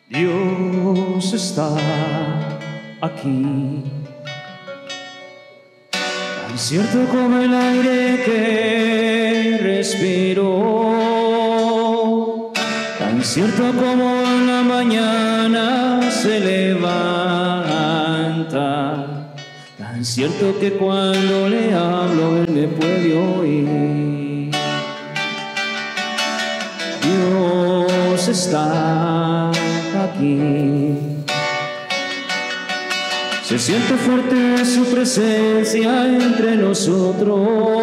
Dios está aquí, tan cierto como el aire que respiro, tan cierto como en la mañana se levanta, tan cierto que cuando le hablo Él me puede oír. Dios está aquí, se siente fuerte su presencia entre nosotros,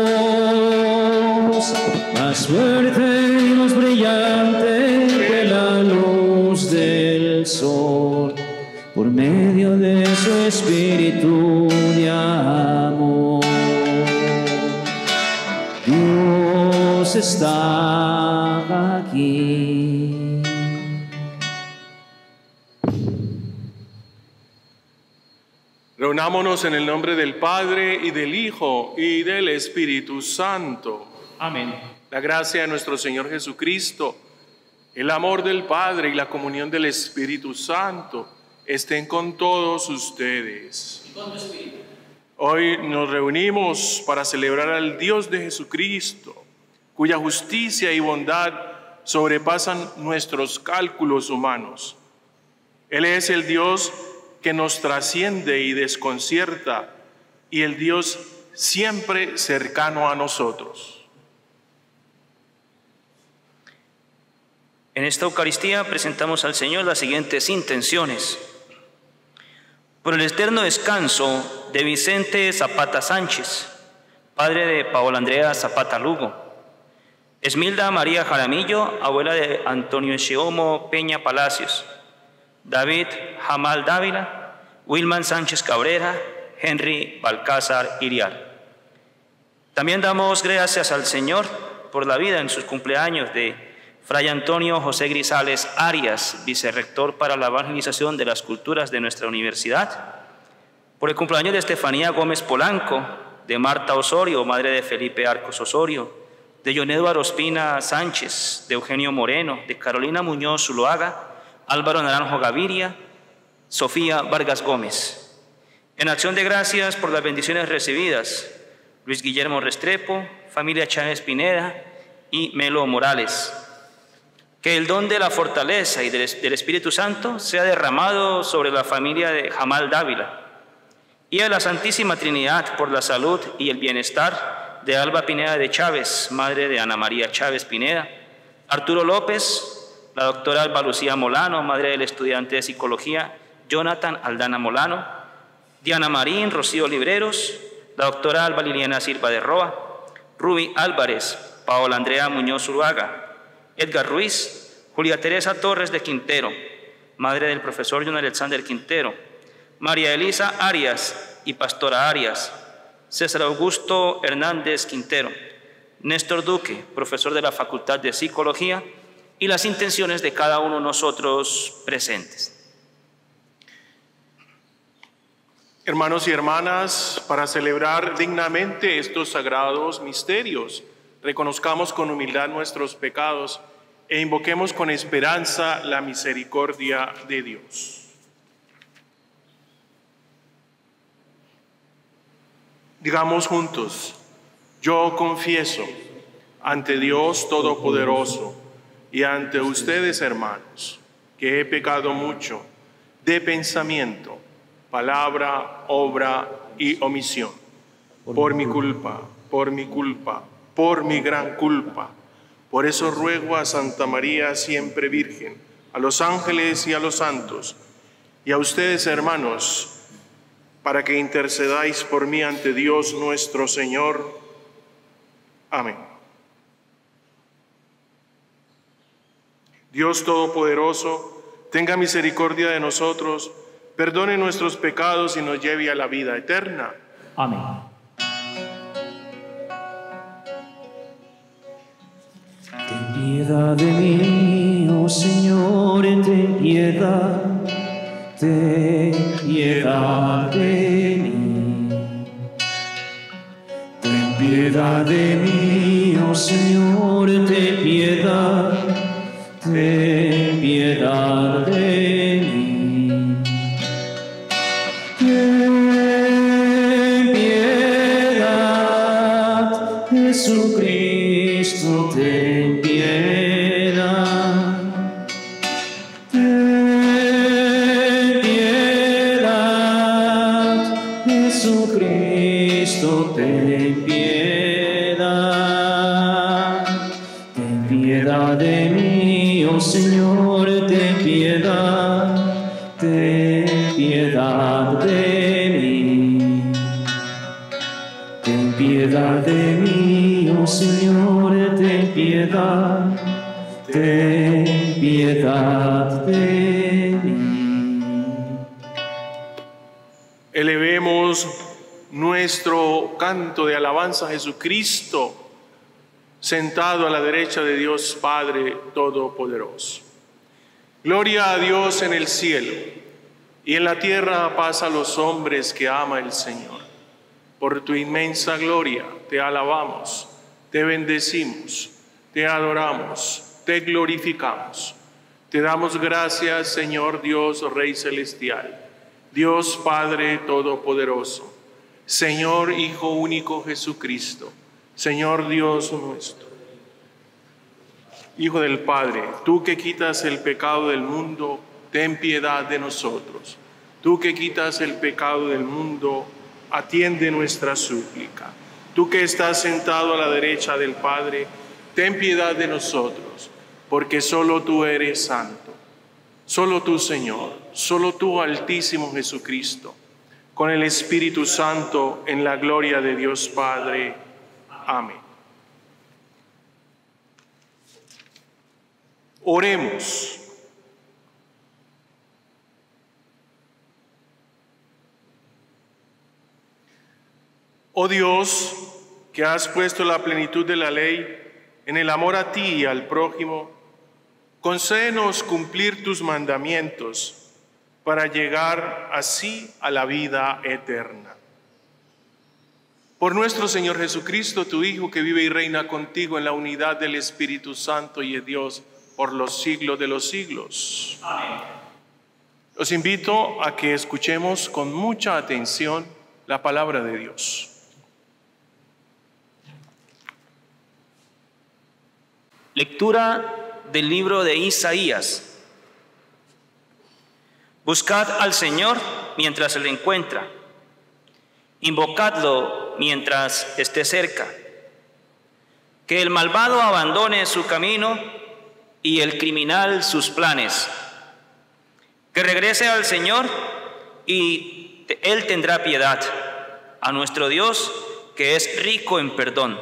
más fuerte y más brillante que la luz del sol, por medio de su espíritu de amor. Dios está aquí. Reunámonos en el nombre del Padre, y del Hijo, y del Espíritu Santo. Amén. La gracia de nuestro Señor Jesucristo, el amor del Padre y la comunión del Espíritu Santo estén con todos ustedes. Y con tu espíritu. Hoy nos reunimos para celebrar al Dios de Jesucristo, cuya justicia y bondad sobrepasan nuestros cálculos humanos. Él es el Dios que nos trasciende y desconcierta, y el Dios siempre cercano a nosotros. En esta Eucaristía presentamos al Señor las siguientes intenciones. Por el eterno descanso de Vicente Zapata Sánchez, padre de Paola Andrea Zapata Lugo. Esmilda María Jaramillo, abuela de Antonio Xiomo Peña Palacios. David Jamal Dávila, Wilman Sánchez Cabrera, Henry Balcázar Iriar. También damos gracias al Señor por la vida en sus cumpleaños de Fray Antonio José Grisales Arias, vicerrector para la evangelización de las culturas de nuestra universidad, por el cumpleaños de Estefanía Gómez Polanco, de Marta Osorio, madre de Felipe Arcos Osorio, de John Eduardo Ospina Sánchez, de Eugenio Moreno, de Carolina Muñoz Zuloaga, Álvaro Naranjo Gaviria, Sofía Vargas Gómez. En acción de gracias por las bendiciones recibidas, Luis Guillermo Restrepo, familia Chávez Pineda y Melo Morales. Que el don de la fortaleza y del Espíritu Santo sea derramado sobre la familia de Jamal Dávila, y a la Santísima Trinidad por la salud y el bienestar de Alba Pineda de Chávez, madre de Ana María Chávez Pineda, Arturo López, la doctora Alba Lucía Molano, madre del estudiante de Psicología Jonathan Aldana Molano, Diana Marín, Rocío Libreros, la doctora Alba Liliana Silva de Roa, Ruby Álvarez, Paola Andrea Muñoz Zuluaga, Edgar Ruiz, Julia Teresa Torres de Quintero, madre del profesor John Alexander Quintero, María Elisa Arias y Pastora Arias, César Augusto Hernández Quintero, Néstor Duque, profesor de la Facultad de Psicología, y las intenciones de cada uno de nosotros presentes. Hermanos y hermanas, para celebrar dignamente estos sagrados misterios, reconozcamos con humildad nuestros pecados e invoquemos con esperanza la misericordia de Dios. Digamos juntos: yo confieso ante Dios Todopoderoso y ante ustedes, hermanos, que he pecado mucho de pensamiento, palabra, obra y omisión, por mi culpa, por mi gran culpa. Por eso ruego a Santa María, siempre Virgen, a los ángeles y a los santos, y a ustedes, hermanos, para que intercedáis por mí ante Dios nuestro Señor. Amén. Dios Todopoderoso, tenga misericordia de nosotros, perdone nuestros pecados y nos lleve a la vida eterna. Amén. Ten piedad de mí, oh Señor, ten piedad de mí. Ten piedad de mí, oh Señor, ten piedad de mí. ten piedad. Ten piedad, Jesucristo, ten piedad. Ten piedad de mí, oh Señor, ten piedad. Ten piedad de mí. Ten piedad de mí, oh Señor, ten piedad. Ten piedad de mí. Elevemos nuestro canto de alabanza a Jesucristo, sentado a la derecha de Dios Padre Todopoderoso. Gloria a Dios en el cielo, y en la tierra paz a los hombres que ama el Señor. Por tu inmensa gloria te alabamos, te bendecimos, te adoramos, te glorificamos. Te damos gracias, Señor Dios, Rey Celestial, Dios Padre Todopoderoso, Señor Hijo único Jesucristo, Señor Dios nuestro. Hijo del Padre, tú que quitas el pecado del mundo, ten piedad de nosotros. Tú que quitas el pecado del mundo, atiende nuestra súplica. Tú que estás sentado a la derecha del Padre, ten piedad de nosotros, porque solo tú eres santo. Solo tú, Señor, solo tú, Altísimo Jesucristo, con el Espíritu Santo, en la gloria de Dios Padre. Amén. Oremos. Oh Dios, que has puesto la plenitud de la ley en el amor a ti y al prójimo, concédenos cumplir tus mandamientos para llegar así a la vida eterna. Por nuestro Señor Jesucristo, tu Hijo, que vive y reina contigo en la unidad del Espíritu Santo y de Dios por los siglos de los siglos. Amén. Os invito a que escuchemos con mucha atención la palabra de Dios. Lectura del libro de Isaías. Buscad al Señor mientras se le encuentra. Invocadlo mientras esté cerca. Que el malvado abandone su camino y el criminal sus planes. Que regrese al Señor y Él tendrá piedad, a nuestro Dios, que es rico en perdón.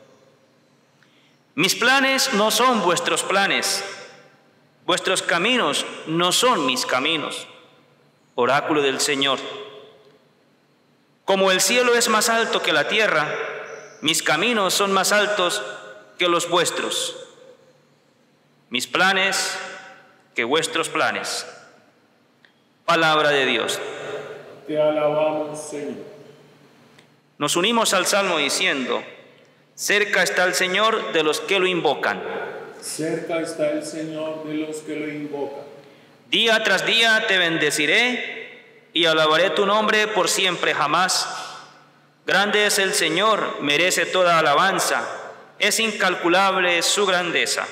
Mis planes no son vuestros planes, vuestros caminos no son mis caminos, oráculo del Señor. Como el cielo es más alto que la tierra, mis caminos son más altos que los vuestros. Mis planes que vuestros planes. Palabra de Dios. Te alabamos, Señor. Nos unimos al Salmo diciendo: cerca está el Señor de los que lo invocan. Cerca está el Señor de los que lo invocan. Día tras día te bendeciré y alabaré tu nombre por siempre jamás. Grande es el Señor, merece toda alabanza, es incalculable su grandeza.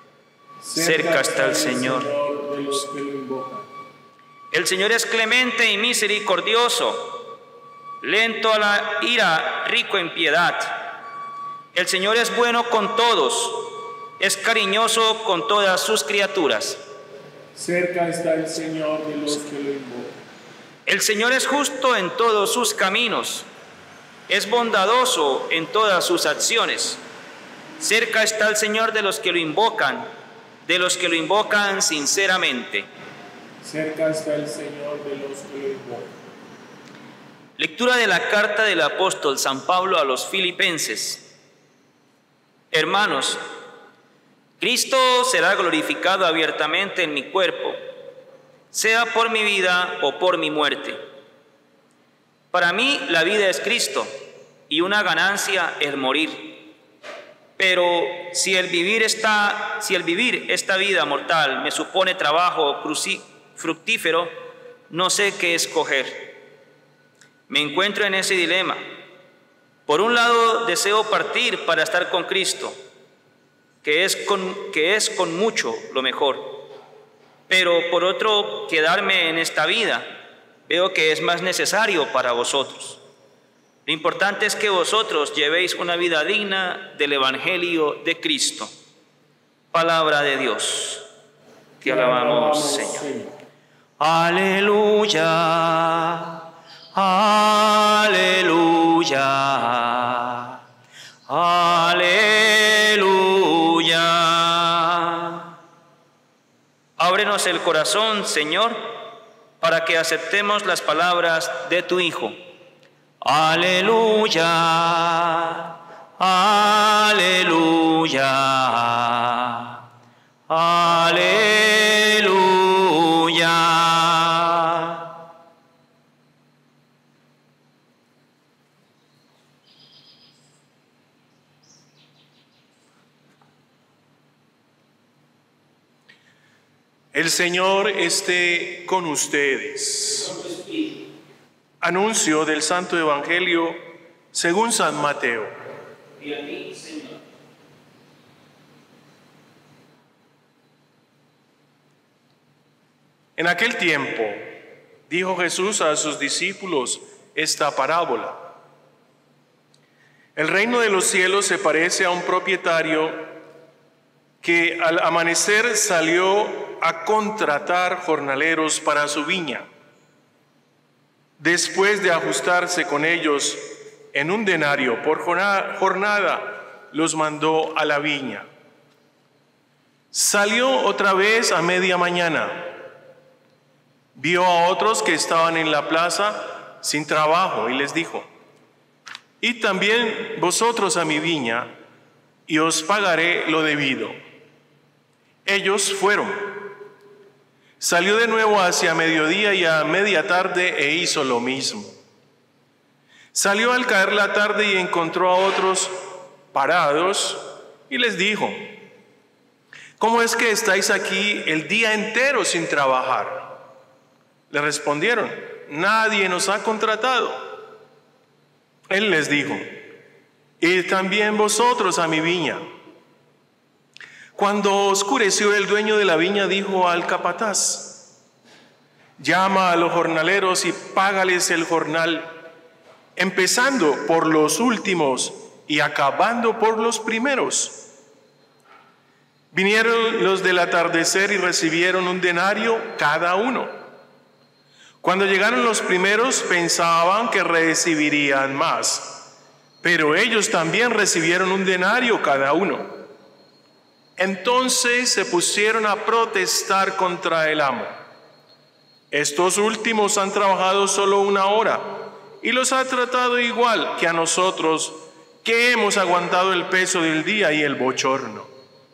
Cerca está el Señor de los que lo invocan. El Señor es clemente y misericordioso, lento a la ira, rico en piedad. El Señor es bueno con todos, es cariñoso con todas sus criaturas. Cerca está el Señor de los que lo invocan. El Señor es justo en todos sus caminos, es bondadoso en todas sus acciones. Cerca está el Señor de los que lo invocan sinceramente. Cerca está el Señor de los que lo invocan. Lectura de la carta del apóstol San Pablo a los Filipenses. Hermanos, Cristo será glorificado abiertamente en mi cuerpo, sea por mi vida o por mi muerte. Para mí la vida es Cristo y una ganancia es morir. Pero si el vivir esta vida mortal me supone trabajo fructífero, no sé qué escoger. Me encuentro en ese dilema. Por un lado, deseo partir para estar con Cristo, que es con mucho lo mejor. Pero por otro, quedarme en esta vida veo que es más necesario para vosotros. Lo importante es que vosotros llevéis una vida digna del Evangelio de Cristo. Palabra de Dios. Te alabamos, Señor. Aleluya, aleluya, aleluya. Ábrenos el corazón, Señor, para que aceptemos las palabras de tu Hijo. Aleluya, aleluya, aleluya. El Señor esté con ustedes. Anuncio del Santo Evangelio según San Mateo. Y a ti, Señor. En aquel tiempo dijo Jesús a sus discípulos esta parábola. El reino de los cielos se parece a un propietario que al amanecer salió a contratar jornaleros para su viña. Después de ajustarse con ellos en un denario por jornada, los mandó a la viña. Salió otra vez a media mañana. Vio a otros que estaban en la plaza sin trabajo y les dijo: «Id también vosotros a mi viña y os pagaré lo debido». Ellos fueron. Salió de nuevo hacia mediodía y a media tarde e hizo lo mismo. Salió al caer la tarde y encontró a otros parados y les dijo: «¿Cómo es que estáis aquí el día entero sin trabajar?». Le respondieron: «Nadie nos ha contratado». Él les dijo: «Id también vosotros a mi viña». Cuando oscureció, el dueño de la viña dijo al capataz: «Llama a los jornaleros y págales el jornal, empezando por los últimos y acabando por los primeros». Vinieron los del atardecer y recibieron un denario cada uno. Cuando llegaron los primeros, pensaban que recibirían más, pero ellos también recibieron un denario cada uno. Entonces se pusieron a protestar contra el amo: «Estos últimos han trabajado solo 1 hora y los ha tratado igual que a nosotros, que hemos aguantado el peso del día y el bochorno».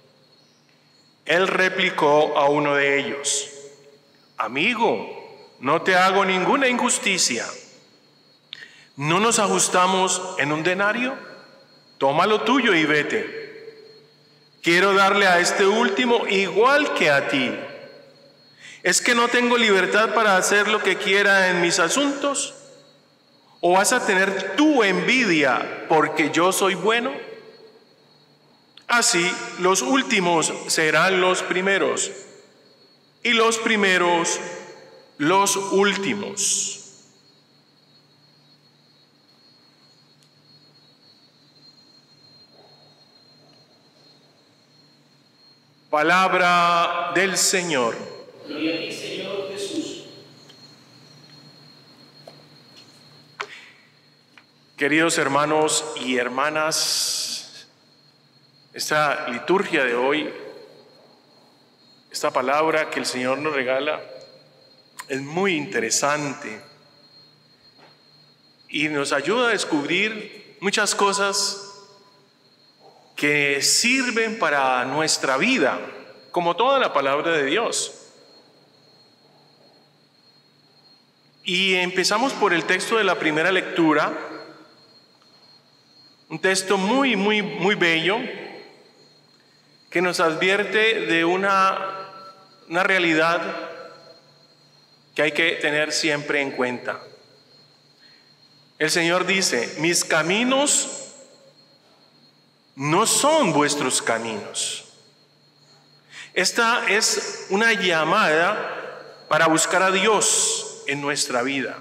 Él replicó a uno de ellos: «Amigo, no te hago ninguna injusticia. ¿No nos ajustamos en un denario? Toma lo tuyo y vete. Quiero darle a este último igual que a ti. ¿Es que no tengo libertad para hacer lo que quiera en mis asuntos? ¿O vas a tener tu envidia porque yo soy bueno?». Así, los últimos serán los primeros, y los primeros los últimos. Palabra del Señor. Gloria a ti, Señor Jesús. Queridos hermanos y hermanas, esta liturgia de hoy, esta palabra que el Señor nos regala, es muy interesante y nos ayuda a descubrir muchas cosas que sirven para nuestra vida, como toda la palabra de Dios. Y empezamos por el texto de la primera lectura, un texto muy bello, que nos advierte de una realidad que hay que tener siempre en cuenta. El Señor dice: «Mis caminos no son vuestros caminos. Esta es una llamada para buscar a Dios en nuestra vida.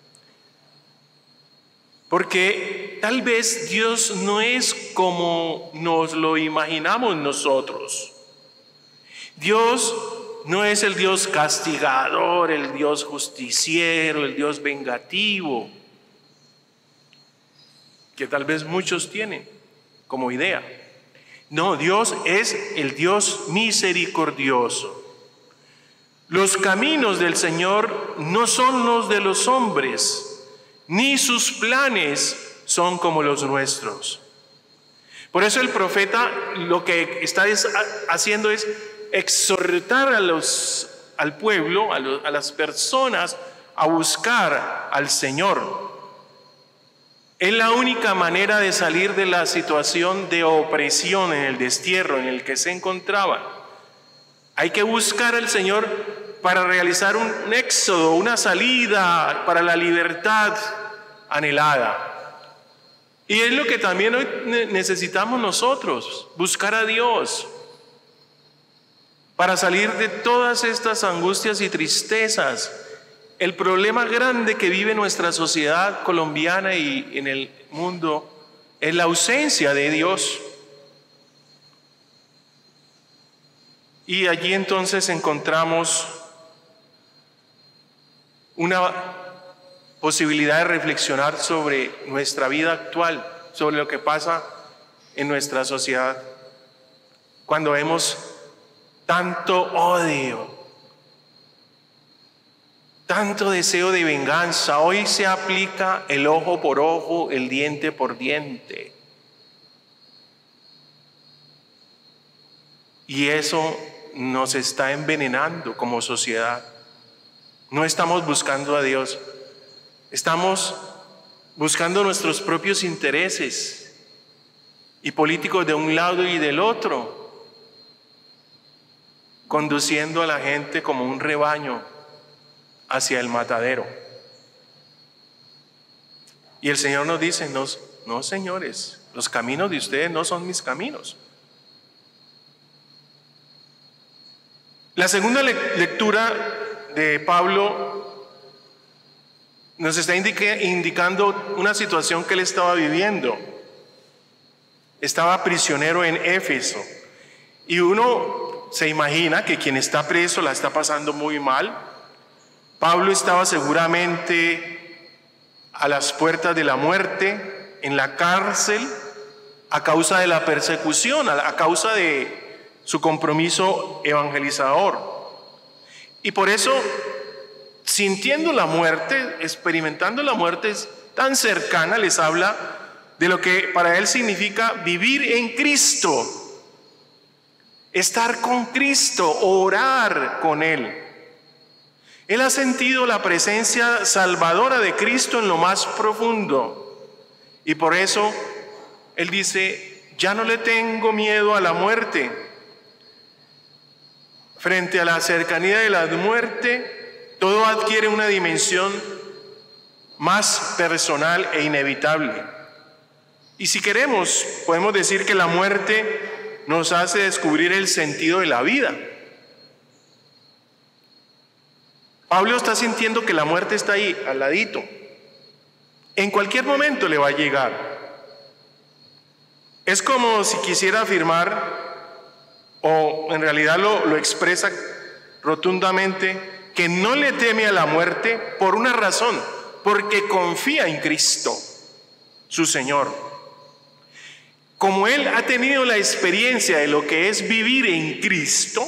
Porque tal vez Dios no es como nos lo imaginamos nosotros. Dios no es el Dios castigador, el Dios justiciero, el Dios vengativo, que tal vez muchos tienen como idea. No, Dios es el Dios misericordioso. Los caminos del Señor no son los de los hombres, ni sus planes son como los nuestros. Por eso el profeta lo que está haciendo es exhortar al pueblo, a las personas, a buscar al Señor. Es la única manera de salir de la situación de opresión, en el destierro en el que se encontraban. Hay que buscar al Señor para realizar un éxodo, una salida para la libertad anhelada. Y es lo que también hoy necesitamos nosotros, buscar a Dios para salir de todas estas angustias y tristezas. El problema grande que vive nuestra sociedad colombiana y en el mundo es la ausencia de Dios. Y allí entonces encontramos una posibilidad de reflexionar sobre nuestra vida actual, sobre lo que pasa en nuestra sociedad. Cuando vemos tanto odio, tanto deseo de venganza, hoy se aplica el ojo por ojo, el diente por diente. Y eso nos está envenenando como sociedad. No estamos buscando a Dios, estamos buscando nuestros propios intereses y políticos de un lado y del otro, conduciendo a la gente como un rebaño hacia el matadero. Y el Señor nos dice: no, señores, los caminos de ustedes no son mis caminos. La segunda lectura de Pablo nos está indicando una situación que él estaba viviendo. Estaba prisionero en Éfeso, y uno se imagina que quien está preso la está pasando muy mal. Pablo estaba seguramente a las puertas de la muerte, en la cárcel, a causa de la persecución, a causa de su compromiso evangelizador. Y por eso, sintiendo la muerte, experimentando la muerte tan cercana, les habla de lo que para él significa vivir en Cristo, estar con Cristo, orar con Él. Él ha sentido la presencia salvadora de Cristo en lo más profundo, y por eso él dice: ya no le tengo miedo a la muerte. Frente a la cercanía de la muerte, todo adquiere una dimensión más personal e inevitable. Y si queremos, podemos decir que la muerte nos hace descubrir el sentido de la vida. Pablo está sintiendo que la muerte está ahí, al ladito. En cualquier momento le va a llegar. Es como si quisiera afirmar, o en realidad lo expresa rotundamente, que no le teme a la muerte por una razón: porque confía en Cristo, su Señor. Como él ha tenido la experiencia de lo que es vivir en Cristo,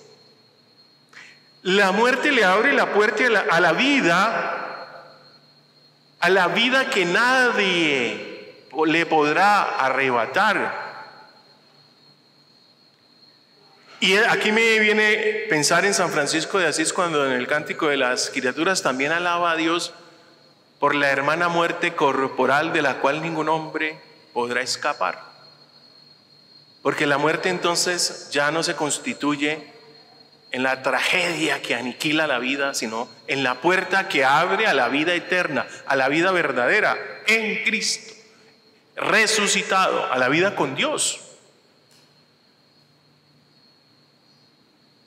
la muerte le abre la puerta a la vida que nadie le podrá arrebatar. Y aquí me viene pensar en San Francisco de Asís, cuando en el Cántico de las Criaturas también alaba a Dios por la hermana muerte corporal, de la cual ningún hombre podrá escapar. Porque la muerte entonces ya no se constituye en la tragedia que aniquila la vida, sino en la puerta que abre a la vida eterna, a la vida verdadera en Cristo, resucitado, a la vida con Dios.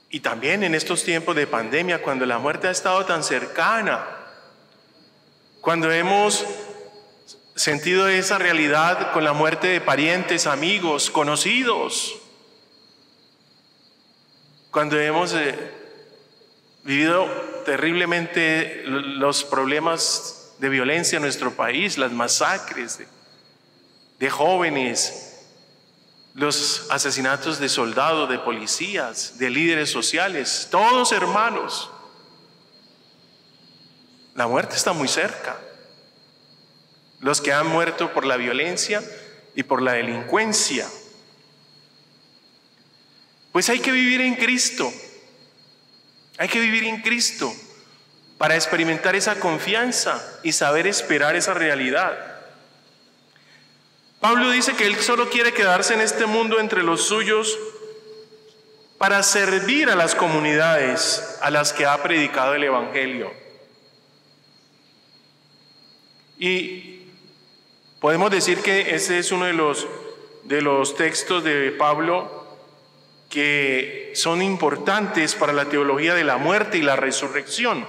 Y también en estos tiempos de pandemia, cuando la muerte ha estado tan cercana, cuando hemos sentido esa realidad con la muerte de parientes, amigos, conocidos, cuando hemos vivido terriblemente los problemas de violencia en nuestro país, las masacres de jóvenes, los asesinatos de soldados, de policías, de líderes sociales, todos hermanos. La muerte está muy cerca. Los que han muerto por la violencia y por la delincuencia. Pues hay que vivir en Cristo. Hay que vivir en Cristo para experimentar esa confianza y saber esperar esa realidad. Pablo dice que él solo quiere quedarse en este mundo entre los suyos para servir a las comunidades a las que ha predicado el Evangelio. Y podemos decir que ese es uno de los textos de Pablo que son importantes para la teología de la muerte y la resurrección,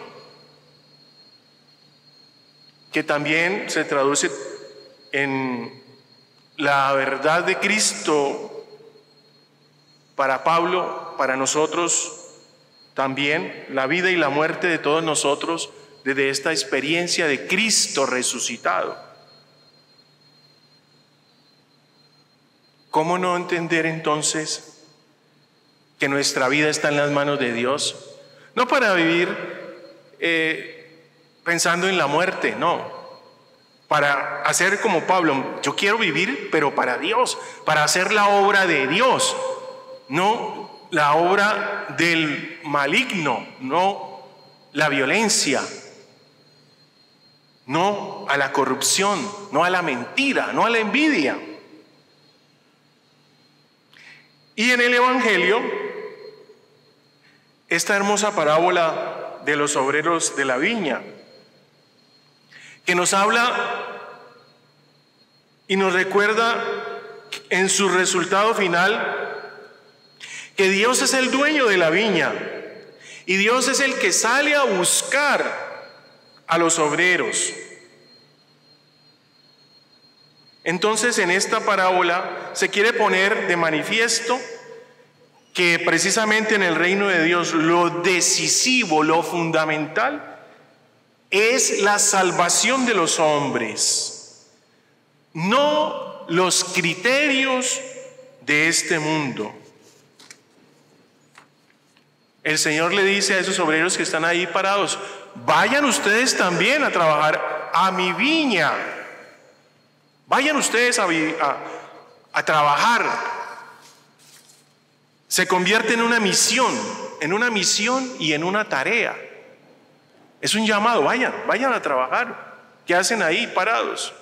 que también se traduce en la verdad de Cristo para Pablo, para nosotros también, la vida y la muerte de todos nosotros desde esta experiencia de Cristo resucitado. ¿Cómo no entender entonces que nuestra vida está en las manos de Dios? No para vivir pensando en la muerte, no. Para hacer como Pablo, yo quiero vivir, pero para Dios, para hacer la obra de Dios, no la obra del maligno, no la violencia, no a la corrupción, no a la mentira, no a la envidia. Y en el Evangelio, esta hermosa parábola de los obreros de la viña, que nos habla y nos recuerda en su resultado final que Dios es el dueño de la viña y Dios es el que sale a buscar a los obreros. Entonces, en esta parábola se quiere poner de manifiesto que precisamente en el reino de Dios lo decisivo, lo fundamental, es la salvación de los hombres, no los criterios de este mundo. El Señor le dice a esos obreros que están ahí parados: vayan ustedes también a trabajar a mi viña. Vayan ustedes a trabajar. Se convierte en una misión y en una tarea. Es un llamado: vayan a trabajar. ¿Qué hacen ahí parados?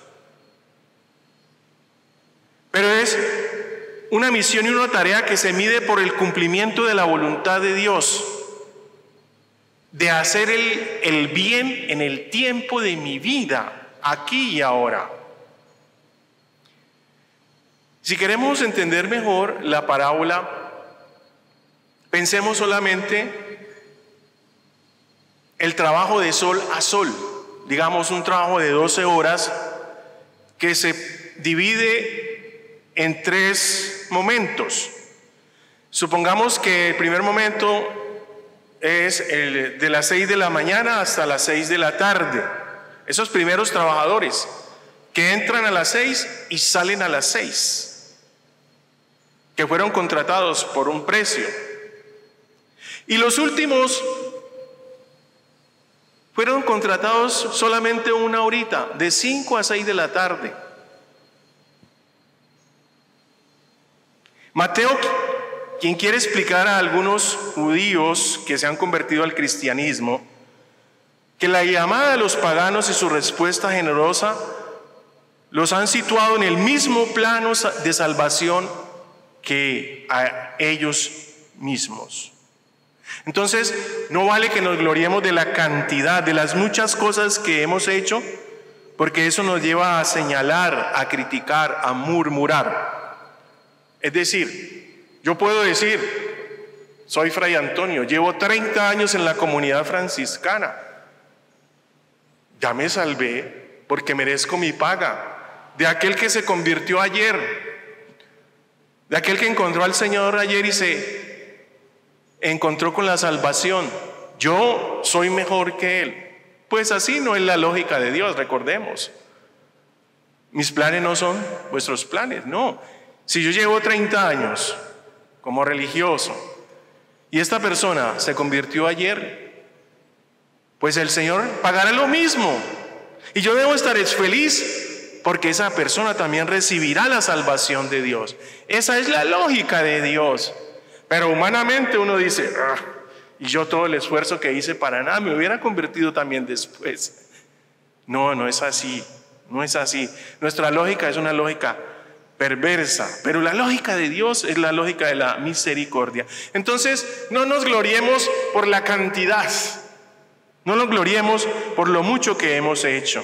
Pero es una misión y una tarea que se mide por el cumplimiento de la voluntad de Dios, de hacer el bien en el tiempo de mi vida, aquí y ahora. Si queremos entender mejor la parábola, pensemos solamente el trabajo de sol a sol, digamos un trabajo de 12 horas que se divide en 3 momentos. Supongamos que el primer momento es el de las 6 de la mañana hasta las 6 de la tarde. Esos primeros trabajadores que entran a las 6 y salen a las 6, que fueron contratados por un precio. Y los últimos fueron contratados solamente una horita, de 5 a 6 de la tarde. Mateo, quien quiere explicar a algunos judíos que se han convertido al cristianismo, que la llamada de los paganos y su respuesta generosa los han situado en el mismo plano de salvación que a ellos mismos. Entonces, no vale que nos gloriemos de la cantidad, de las muchas cosas que hemos hecho, porque eso nos lleva a señalar, a criticar, a murmurar. Es decir, yo puedo decir: Soy Fray Antonio, llevo 30 años en la comunidad franciscana. Ya me salvé porque merezco mi paga. De aquel que se convirtió ayer, de aquel que encontró al Señor ayer y se encontró con la salvación. Yo soy mejor que Él. Pues así no es la lógica de Dios, recordemos. Mis planes no son vuestros planes, no. Si yo llevo 30 años como religioso y esta persona se convirtió ayer, pues el Señor pagará lo mismo. Y yo debo estar feliz porque esa persona también recibirá la salvación de Dios. Esa es la lógica de Dios. Pero humanamente uno dice, y yo todo el esfuerzo que hice para nada, me hubiera convertido también después. No, no es así, no es así. Nuestra lógica es una lógica perversa, pero la lógica de Dios es la lógica de la misericordia. Entonces, no nos gloriemos por la cantidad, no nos gloriemos por lo mucho que hemos hecho.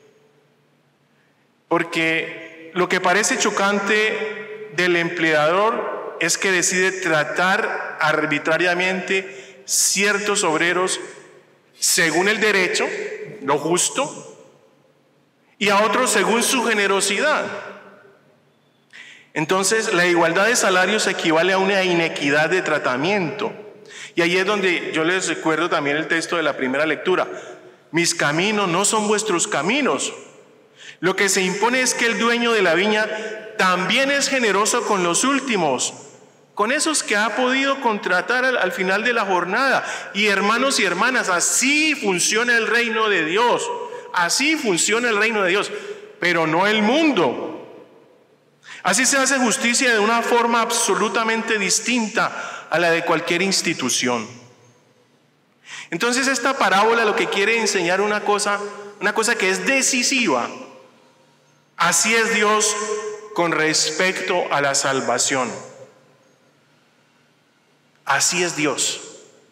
Porque lo que parece chocante del empleador es que decide tratar arbitrariamente ciertos obreros según el derecho, lo justo, y a otros según su generosidad. Entonces, la igualdad de salarios equivale a una inequidad de tratamiento. Y ahí es donde yo les recuerdo también el texto de la primera lectura. Mis caminos no son vuestros caminos. Lo que se impone es que el dueño de la viña también es generoso con los últimos, con esos que ha podido contratar al final de la jornada. Y hermanos y hermanas, así funciona el reino de Dios. Así funciona el reino de Dios, pero no el mundo. Así se hace justicia de una forma absolutamente distinta a la de cualquier institución. Entonces esta parábola lo que quiere enseñar una cosa que es decisiva. Así es Dios con respecto a la salvación. Así es Dios,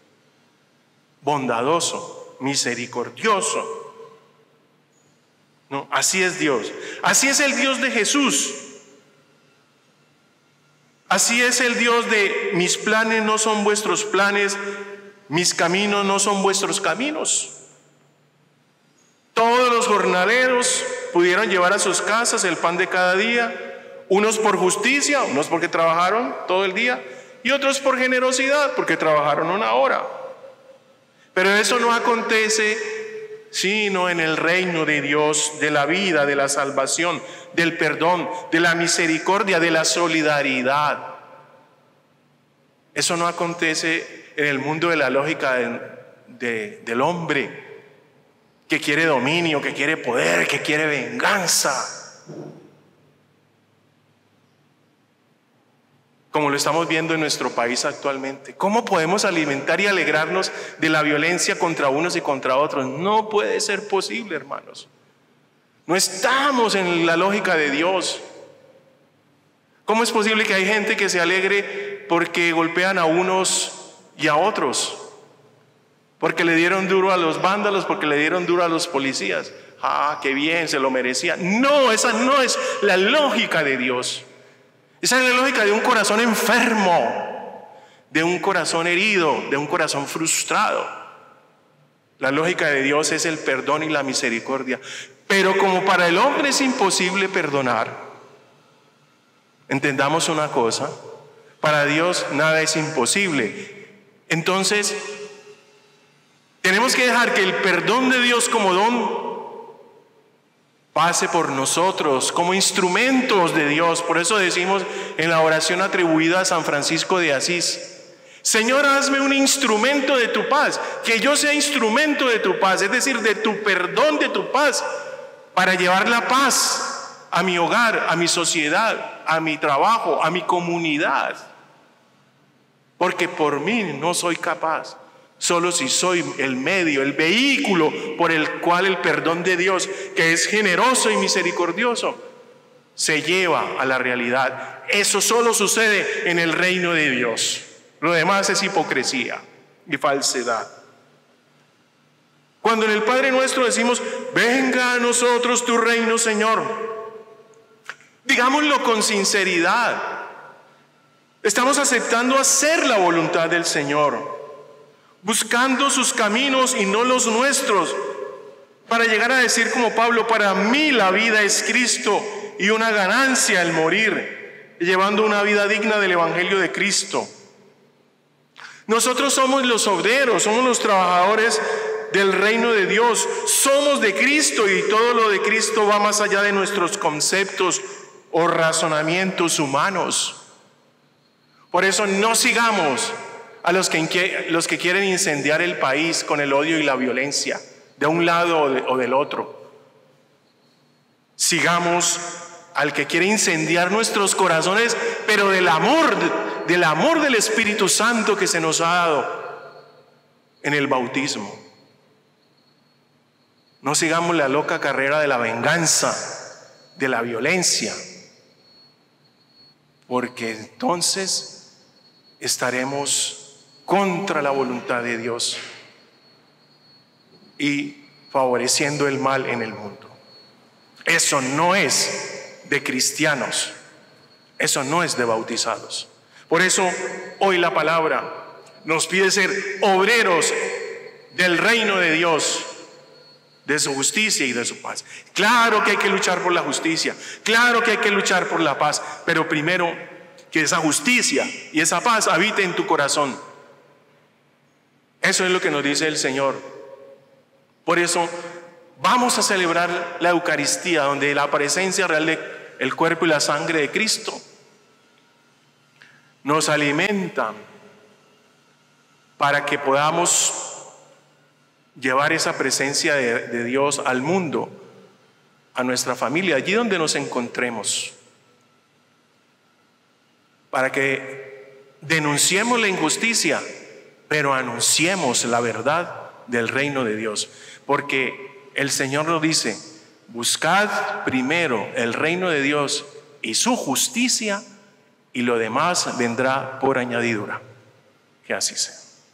bondadoso, misericordioso. No, así es Dios. Así es el Dios de Jesús. Así es el Dios de mis planes no son vuestros planes, mis caminos no son vuestros caminos. Todos los jornaleros pudieron llevar a sus casas el pan de cada día, unos por justicia, unos porque trabajaron todo el día y otros por generosidad porque trabajaron una hora. Pero eso no acontece sino en el reino de Dios, de la vida, de la salvación, del perdón, de la misericordia, de la solidaridad. Eso no acontece en el mundo de la lógica del hombre que quiere dominio, que quiere poder, que quiere venganza. Como lo estamos viendo en nuestro país actualmente. ¿Cómo podemos alimentar y alegrarnos de la violencia contra unos y contra otros? No puede ser posible, hermanos. No estamos en la lógica de Dios. ¿Cómo es posible que hay gente que se alegre porque golpean a unos y a otros? Porque le dieron duro a los vándalos, porque le dieron duro a los policías. Ah, qué bien, se lo merecía. No, esa no es la lógica de Dios. Esa es la lógica de un corazón enfermo, de un corazón herido, de un corazón frustrado. La lógica de Dios es el perdón y la misericordia. Pero como para el hombre es imposible perdonar, entendamos una cosa, para Dios nada es imposible. Entonces, tenemos que dejar que el perdón de Dios como don pase por nosotros como instrumentos de Dios. Por eso decimos en la oración atribuida a San Francisco de Asís: Señor, hazme un instrumento de tu paz, que yo sea instrumento de tu paz, es decir, de tu perdón, de tu paz, para llevar la paz a mi hogar, a mi sociedad, a mi trabajo, a mi comunidad. Porque por mí no soy capaz. Solo si soy el medio, el vehículo por el cual el perdón de Dios, que es generoso y misericordioso, se lleva a la realidad. Eso solo sucede en el reino de Dios. Lo demás es hipocresía y falsedad. Cuando en el Padre Nuestro decimos: venga a nosotros tu reino, Señor, digámoslo con sinceridad. Estamos aceptando hacer la voluntad del Señor, buscando sus caminos y no los nuestros, para llegar a decir como Pablo: para mí la vida es Cristo y una ganancia el morir, llevando una vida digna del Evangelio de Cristo. Nosotros somos los obreros, somos los trabajadores del reino de Dios, somos de Cristo, y todo lo de Cristo va más allá de nuestros conceptos o razonamientos humanos. Por eso no sigamos a los que quieren incendiar el país con el odio y la violencia, de un lado o del otro. Sigamos al que quiere incendiar nuestros corazones, pero del amor del Espíritu Santo que se nos ha dado en el bautismo. No sigamos la loca carrera de la venganza, de la violencia, porque entonces estaremos contra la voluntad de Dios y favoreciendo el mal en el mundo. Eso no es de cristianos, eso no es de bautizados. Por eso hoy la palabra nos pide ser obreros del reino de Dios, de su justicia y de su paz. Claro que hay que luchar por la justicia, claro que hay que luchar por la paz, pero primero que esa justicia y esa paz habite en tu corazón. Eso es lo que nos dice el Señor. Por eso vamos a celebrar la Eucaristía, donde la presencia real del cuerpo y la sangre de Cristo nos alimentan para que podamos llevar esa presencia de Dios al mundo, a nuestra familia, allí donde nos encontremos, para que denunciemos la injusticia, pero anunciemos la verdad del reino de Dios, porque el Señor nos dice: buscad primero el reino de Dios y su justicia, y lo demás vendrá por añadidura. Que así sea.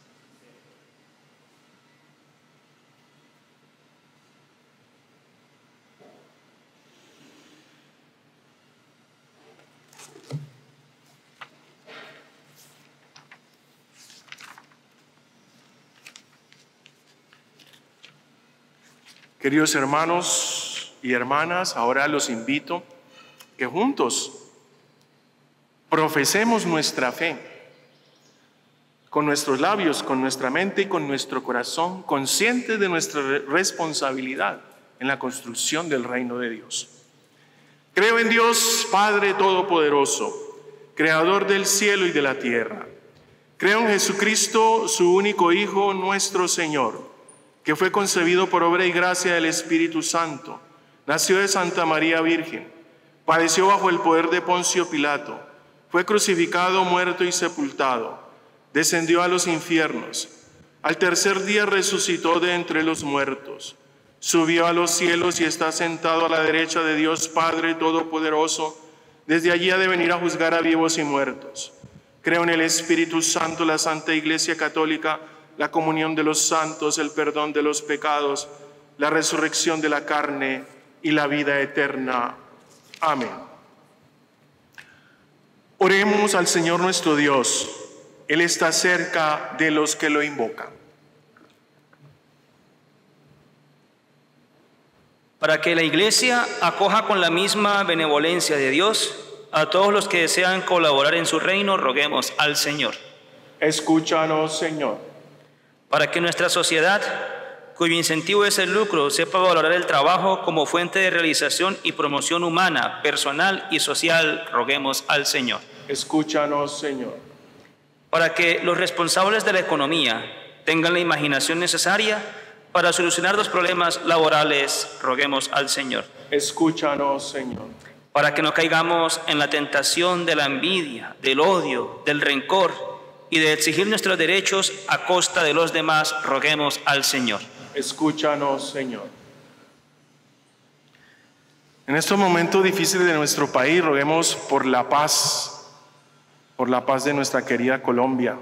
Queridos hermanos y hermanas, ahora los invito que juntos profesemos nuestra fe con nuestros labios, con nuestra mente y con nuestro corazón, conscientes de nuestra responsabilidad en la construcción del reino de Dios. Creo en Dios Padre Todopoderoso, Creador del cielo y de la tierra. Creo en Jesucristo, su único Hijo, nuestro Señor, que fue concebido por obra y gracia del Espíritu Santo, nació de Santa María Virgen, padeció bajo el poder de Poncio Pilato, fue crucificado, muerto y sepultado, descendió a los infiernos, al tercer día resucitó de entre los muertos, subió a los cielos y está sentado a la derecha de Dios Padre Todopoderoso, desde allí ha de venir a juzgar a vivos y muertos. Creo en el Espíritu Santo, la Santa Iglesia Católica, la comunión de los santos, el perdón de los pecados, la resurrección de la carne y la vida eterna. Amén. Oremos al Señor nuestro Dios. Él está cerca de los que lo invocan. Para que la Iglesia acoja con la misma benevolencia de Dios a todos los que desean colaborar en su reino, roguemos al Señor. Escúchanos, Señor. Para que nuestra sociedad, cuyo incentivo es el lucro, sepa valorar el trabajo como fuente de realización y promoción humana, personal y social, roguemos al Señor. Escúchanos, Señor. Para que los responsables de la economía tengan la imaginación necesaria para solucionar los problemas laborales, roguemos al Señor. Escúchanos, Señor. Para que no caigamos en la tentación de la envidia, del odio, del rencor y de exigir nuestros derechos a costa de los demás, roguemos al Señor. Escúchanos, Señor. En estos momentos difíciles de nuestro país, roguemos por la paz de nuestra querida Colombia.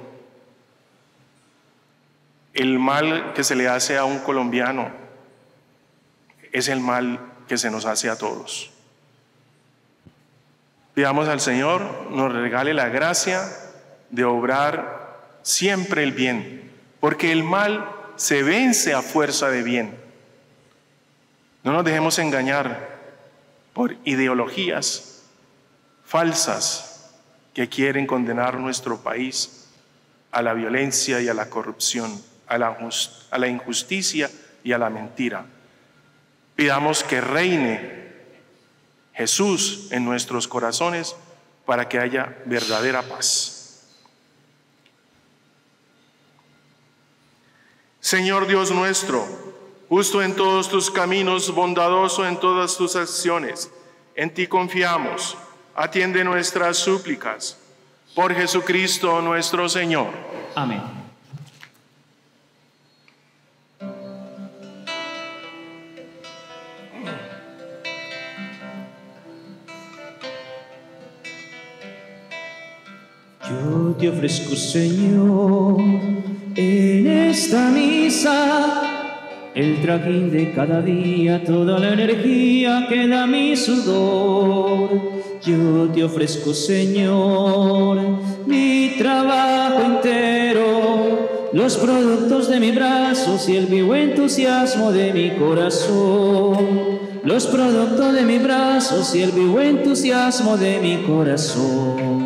El mal que se le hace a un colombiano es el mal que se nos hace a todos. Pidamos al Señor nos regale la gracia de obrar siempre el bien, porque el mal se vence a fuerza de bien. No nos dejemos engañar por ideologías falsas que quieren condenar nuestro país a la violencia y a la corrupción, a la injusticia y a la mentira. Pidamos que reine Jesús en nuestros corazones para que haya verdadera paz. Señor Dios nuestro, justo en todos tus caminos, bondadoso en todas tus acciones, en ti confiamos, atiende nuestras súplicas. Por Jesucristo nuestro Señor. Amén. Yo te ofrezco, Señor, en esta misa, el trajín de cada día, toda la energía que da mi sudor. Yo te ofrezco, Señor, mi trabajo entero, los productos de mis brazos y el vivo entusiasmo de mi corazón. Los productos de mis brazos y el vivo entusiasmo de mi corazón.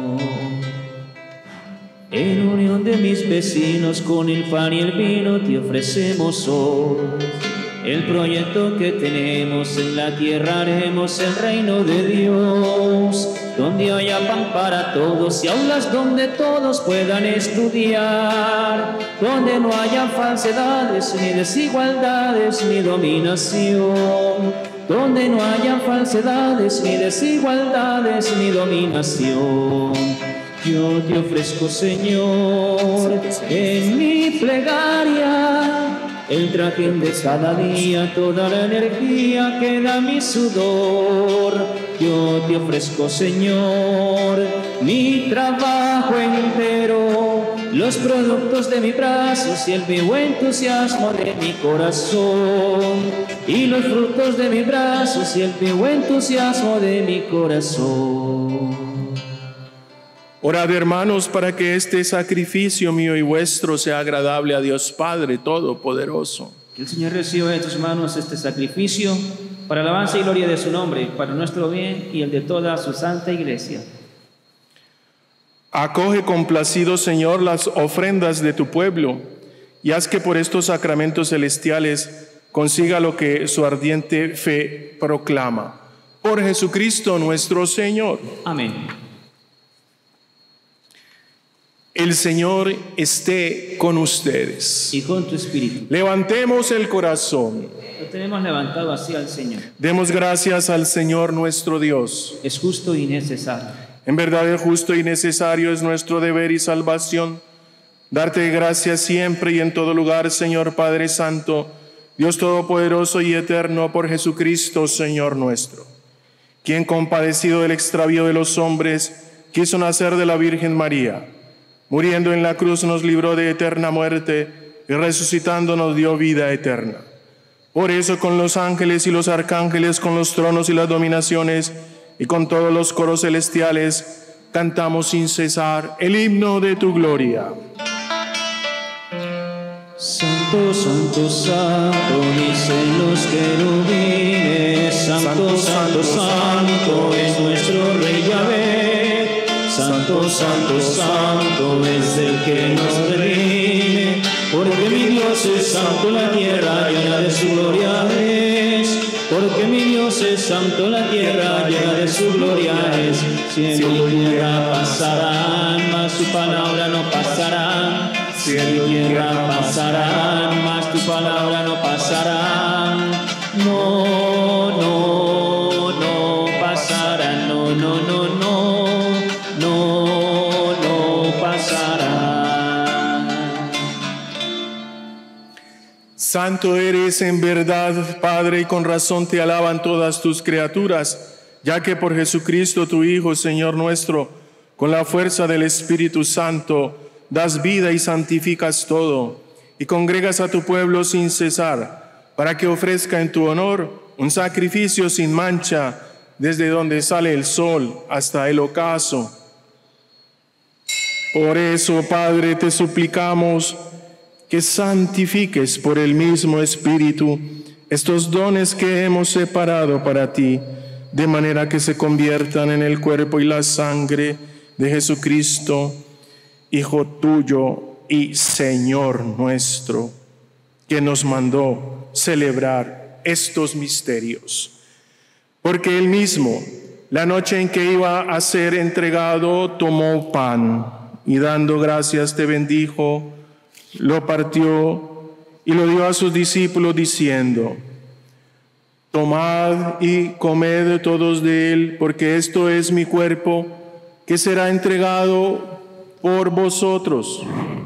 En unión de mis vecinos con el pan y el vino te ofrecemos hoy el proyecto que tenemos en la tierra. Haremos el reino de Dios, donde haya pan para todos y aulas donde todos puedan estudiar, donde no haya falsedades ni desigualdades ni dominación, donde no haya falsedades ni desigualdades ni dominación. Yo te ofrezco, Señor, en mi plegaria, el trajín de cada día, toda la energía que da mi sudor. Yo te ofrezco, Señor, mi trabajo entero, los productos de mis brazos y el vivo entusiasmo de mi corazón. Y los frutos de mis brazos y el vivo entusiasmo de mi corazón. Orad, hermanos, para que este sacrificio mío y vuestro sea agradable a Dios Padre Todopoderoso. Que el Señor reciba de tus manos este sacrificio para alabanza y gloria de su nombre, para nuestro bien y el de toda su santa iglesia. Acoge complacido, Señor, las ofrendas de tu pueblo y haz que por estos sacramentos celestiales consiga lo que su ardiente fe proclama. Por Jesucristo nuestro Señor. Amén. El Señor esté con ustedes. Y con tu espíritu. Levantemos el corazón. Lo tenemos levantado así al Señor. Demos gracias al Señor nuestro Dios. Es justo y necesario. En verdad es justo y necesario, es nuestro deber y salvación darte gracias siempre y en todo lugar, Señor Padre Santo, Dios Todopoderoso y Eterno, por Jesucristo, Señor nuestro, quien compadecido del extravío de los hombres, quiso nacer de la Virgen María. Muriendo en la cruz nos libró de eterna muerte y resucitando nos dio vida eterna. Por eso con los ángeles y los arcángeles, con los tronos y las dominaciones y con todos los coros celestiales, cantamos sin cesar el himno de tu gloria. Santo, santo, santo, dicen los querubines. Santo, santo, santo, es nuestro Rey Yahvé. Santo, santo, santo es el que nos redime, porque mi Dios es santo, la tierra llena de su gloria es. Porque mi Dios es santo, la tierra llena de su gloria es. Cielo y tierra pasarán, mas su palabra no pasará. Cielo y tierra pasarán, mas tu palabra no pasará. No, no, no pasará, no, no, no, no. No pasará. Santo eres en verdad, Padre, y con razón te alaban todas tus criaturas, ya que por Jesucristo tu Hijo, Señor nuestro, con la fuerza del Espíritu Santo, das vida y santificas todo, y congregas a tu pueblo sin cesar, para que ofrezca en tu honor un sacrificio sin mancha, desde donde sale el sol hasta el ocaso. Por eso, Padre, te suplicamos que santifiques por el mismo Espíritu estos dones que hemos separado para ti, de manera que se conviertan en el cuerpo y la sangre de Jesucristo, Hijo tuyo y Señor nuestro, que nos mandó celebrar estos misterios. Porque él mismo, la noche en que iba a ser entregado, tomó pan y dando gracias te bendijo, lo partió y lo dio a sus discípulos diciendo: tomad y comed todos de él, porque esto es mi cuerpo, que será entregado por vosotros.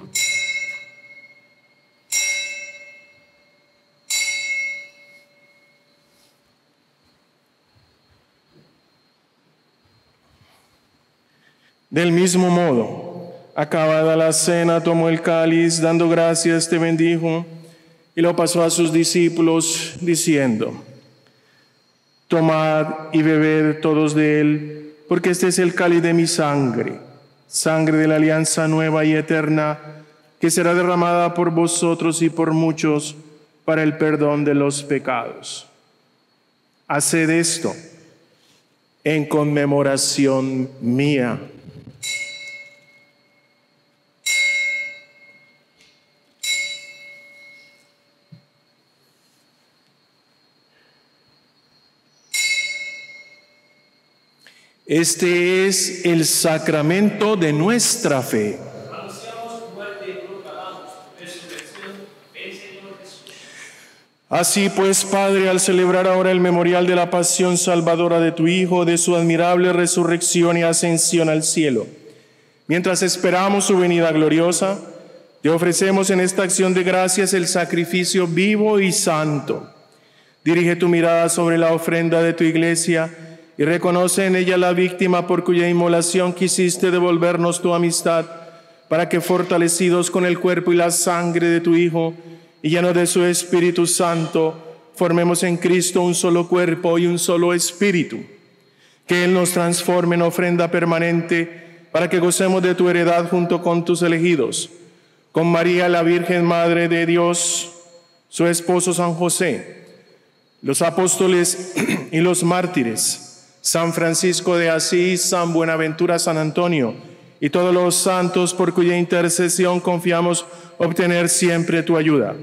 Del mismo modo, acabada la cena, tomó el cáliz, dando gracias te bendijo, y lo pasó a sus discípulos, diciendo: tomad y bebed todos de él, porque este es el cáliz de mi sangre, sangre de la alianza nueva y eterna, que será derramada por vosotros y por muchos para el perdón de los pecados. Haced esto en conmemoración mía. Este es el sacramento de nuestra fe. Así pues, Padre, al celebrar ahora el memorial de la pasión salvadora de tu Hijo, de su admirable resurrección y ascensión al cielo, mientras esperamos su venida gloriosa, te ofrecemos en esta acción de gracias el sacrificio vivo y santo. Dirige tu mirada sobre la ofrenda de tu iglesia y reconoce en ella la víctima por cuya inmolación quisiste devolvernos tu amistad, para que, fortalecidos con el cuerpo y la sangre de tu Hijo y llenos de su Espíritu Santo, formemos en Cristo un solo cuerpo y un solo espíritu. Que Él nos transforme en ofrenda permanente, para que gocemos de tu heredad junto con tus elegidos, con María, la Virgen Madre de Dios, su esposo San José, los apóstoles y los mártires, San Francisco de Asís, San Buenaventura, San Antonio y todos los santos por cuya intercesión confiamos obtener siempre tu ayuda.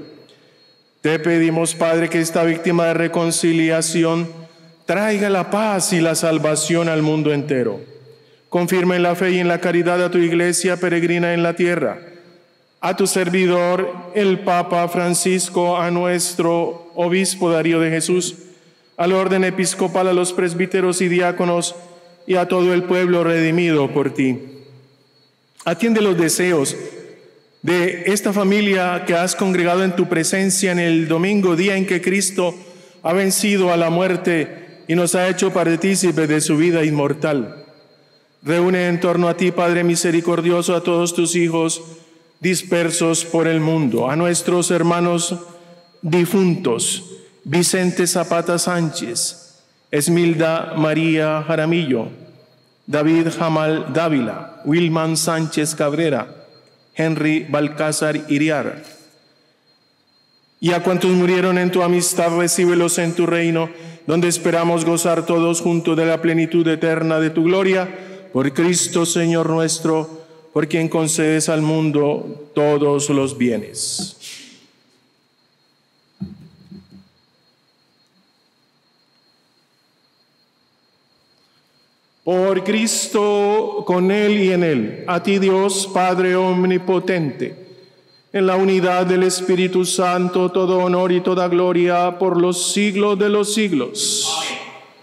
Te pedimos, Padre, que esta víctima de reconciliación traiga la paz y la salvación al mundo entero. Confirma en la fe y en la caridad a tu iglesia peregrina en la tierra, a tu servidor, el Papa Francisco, a nuestro obispo Darío de Jesús, al orden episcopal, a los presbíteros y diáconos y a todo el pueblo redimido por ti. Atiende los deseos de esta familia que has congregado en tu presencia en el domingo, día en que Cristo ha vencido a la muerte y nos ha hecho partícipes de su vida inmortal. Reúne en torno a ti, Padre misericordioso, a todos tus hijos dispersos por el mundo, a nuestros hermanos difuntos, Vicente Zapata Sánchez, Esmilda María Jaramillo, David Jamal Dávila, Wilman Sánchez Cabrera, Henry Balcázar Iriar. Y a cuantos murieron en tu amistad, recíbelos en tu reino, donde esperamos gozar todos juntos de la plenitud eterna de tu gloria, por Cristo Señor nuestro, por quien concedes al mundo todos los bienes. Por Cristo, con Él y en Él, a ti Dios, Padre omnipotente, en la unidad del Espíritu Santo, todo honor y toda gloria por los siglos de los siglos. Amén.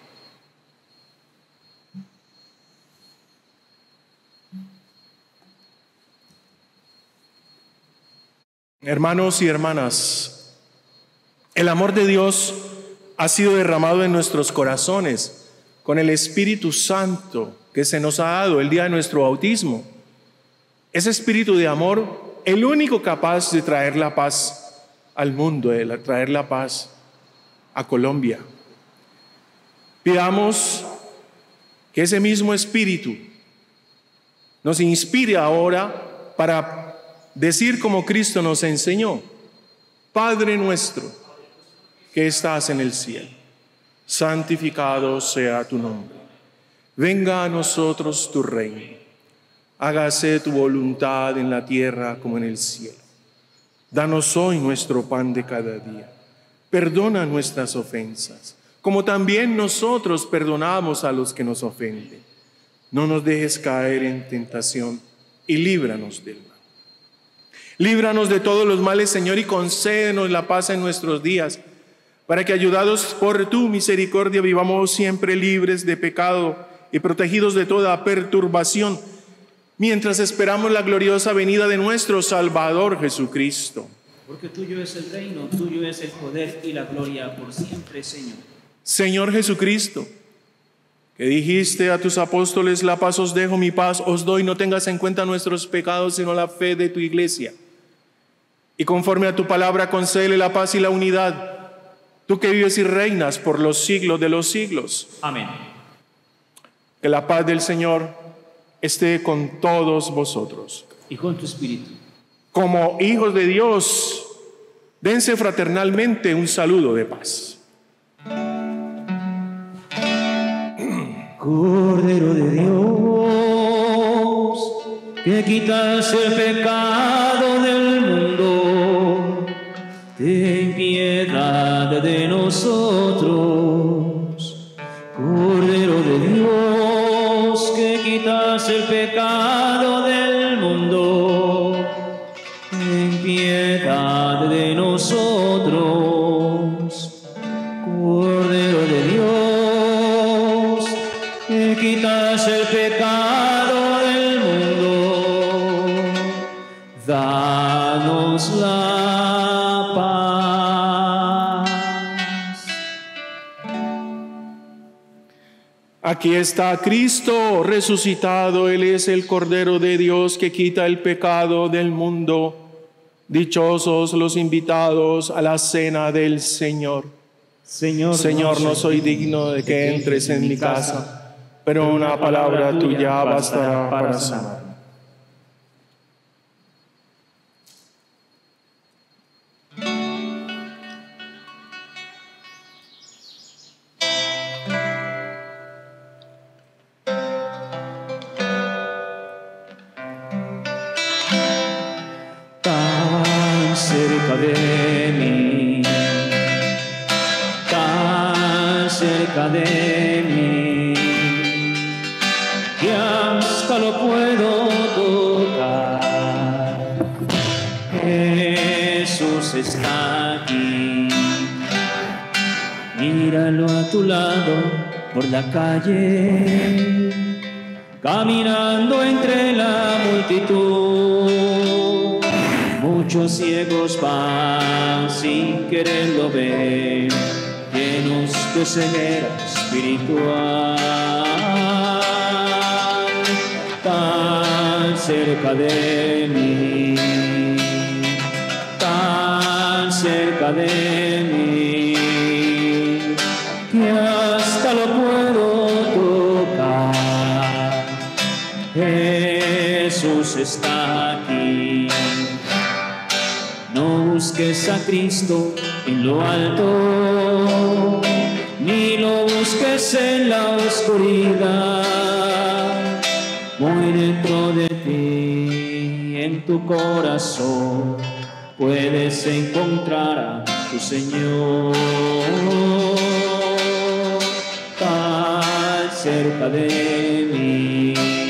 Hermanos y hermanas, el amor de Dios ha sido derramado en nuestros corazones con el Espíritu Santo que se nos ha dado el día de nuestro bautismo. Ese espíritu de amor, el único capaz de traer la paz al mundo, de traer la paz a Colombia. Pidamos Que ese mismo Espíritu nos inspire ahora para decir como Cristo nos enseñó: Padre nuestro que estás en el cielo, santificado sea tu nombre. Venga a nosotros tu reino. Hágase tu voluntad en la tierra como en el cielo. Danos hoy nuestro pan de cada día. Perdona nuestras ofensas, como también nosotros perdonamos a los que nos ofenden. No nos dejes caer en tentación y líbranos del mal. Líbranos de todos los males, Señor, y concédenos la paz en nuestros días, para que, ayudados por tu misericordia, vivamos siempre libres de pecado y protegidos de toda perturbación, mientras esperamos la gloriosa venida de nuestro Salvador Jesucristo. Porque tuyo es el reino, tuyo es el poder y la gloria por siempre, Señor. Señor Jesucristo, que dijiste a tus apóstoles: la paz os dejo, mi paz os doy, no tengas en cuenta nuestros pecados, sino la fe de tu iglesia. Y conforme a tu palabra, concédele la paz y la unidad, tú que vives y reinas por los siglos de los siglos. Amén. Que la paz del Señor esté con todos vosotros. Y con tu espíritu. Como hijos de Dios, dense fraternalmente un saludo de paz. Cordero de Dios, que quitas el pecado del mundo, ten piedad de nosotros. Cordero de Dios, que quitas el pecado del mundo, ten piedad de nosotros. Cordero de Dios, que quitas el pecado del mundo, danos la paz. Aquí está Cristo resucitado, Él es el Cordero de Dios que quita el pecado del mundo. Dichosos los invitados a la cena del Señor. Señor, no soy digno de que entres en mi casa, pero una palabra tuya bastará para sanarme. Tan cerca de mí, tan cerca de mí, que hasta lo puedo tocar. Jesús está aquí, míralo a tu lado por la calle, caminando entre la multitud. Muchos ciegos van sin quererlo ver, llenos de ceguera espiritual. Tan cerca de mí, tan cerca de mí, que hasta lo puedo tocar. Jesús está aquí. No busques a Cristo en lo alto, ni lo busques en la oscuridad. Muy dentro de ti, en tu corazón, puedes encontrar a tu Señor. Tan cerca de mí,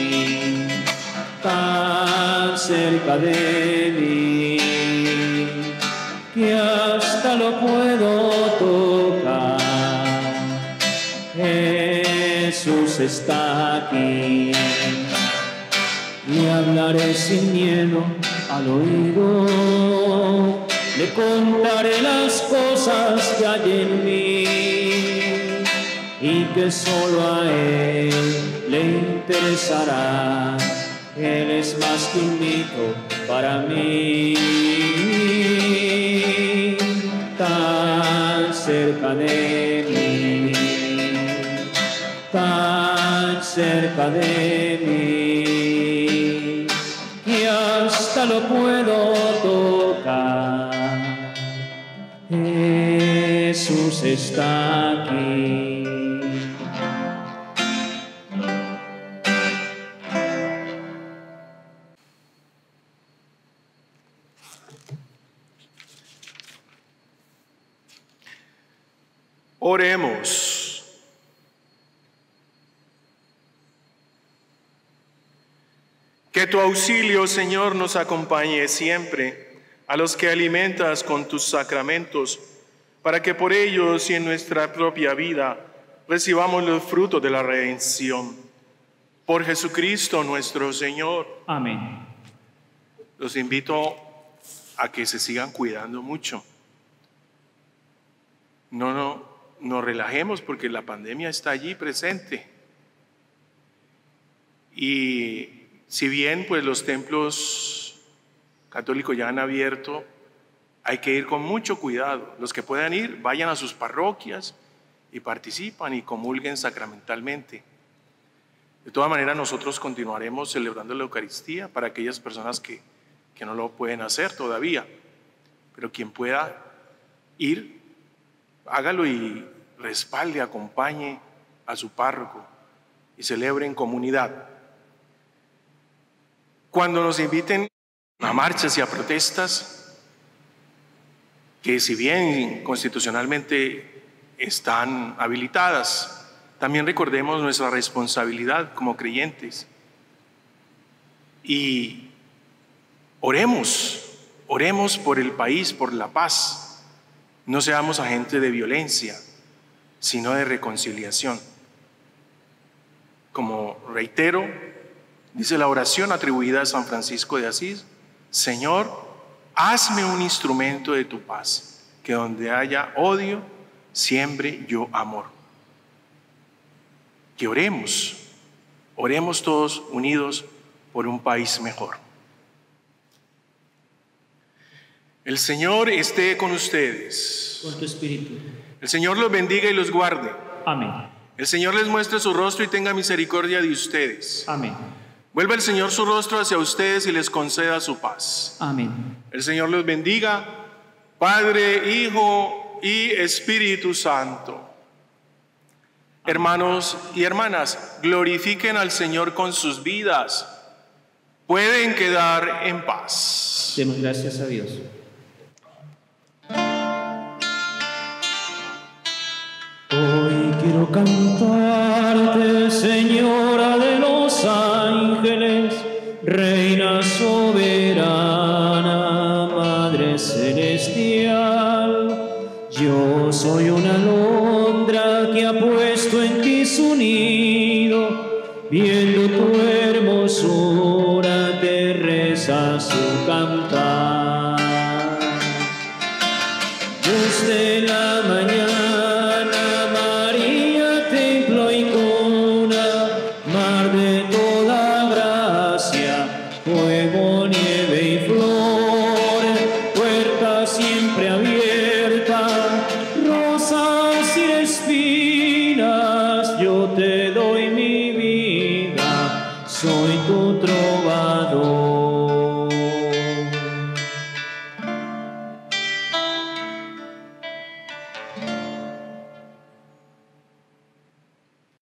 tan cerca de mí, que hasta lo puedo tocar. Jesús está aquí. Le hablaré sin miedo al oído, le contaré las cosas que hay en mí y que solo a Él le interesará. Él es más que un hijo para mí. Tan cerca de mí, tan cerca de mí, que hasta lo puedo tocar. Jesús está aquí. Oremos. Que tu auxilio, Señor, nos acompañe siempre a los que alimentas con tus sacramentos, para que por ellos y en nuestra propia vida recibamos los frutos de la redención. Por Jesucristo nuestro Señor. Amén. Los invito a que se sigan cuidando mucho. No nos relajemos porque la pandemia está allí presente. Y si bien pues los templos católicos ya han abierto, hay que ir con mucho cuidado. Los que puedan ir, vayan a sus parroquias y participan y comulguen sacramentalmente. De todas maneras, nosotros continuaremos celebrando la Eucaristía para aquellas personas que no lo pueden hacer todavía. Pero quien pueda ir, hágalo y respalde, acompañe a su párroco y celebre en comunidad. Cuando nos inviten a marchas y a protestas, que si bien constitucionalmente están habilitadas, también recordemos nuestra responsabilidad como creyentes y oremos por el país, por la paz. No seamos agentes de violencia, sino de reconciliación. Como reitero, dice la oración atribuida a San Francisco de Asís: Señor, hazme un instrumento de tu paz, que donde haya odio, siembre yo amor. Que oremos todos unidos por un país mejor. El Señor esté con ustedes. Con tu espíritu. El Señor los bendiga y los guarde. Amén. El Señor les muestre su rostro y tenga misericordia de ustedes. Amén. Vuelva el Señor su rostro hacia ustedes y les conceda su paz. Amén. El Señor los bendiga, Padre, Hijo y Espíritu Santo. Hermanos y hermanas, glorifiquen al Señor con sus vidas. Pueden quedar en paz. Demos gracias a Dios. Hoy quiero cantarte, Señora de los ángeles, Reina soberana, Madre celestial. Yo soy una alondra que ha puesto en ti su nido, viendo tu hermosura te reza su canción.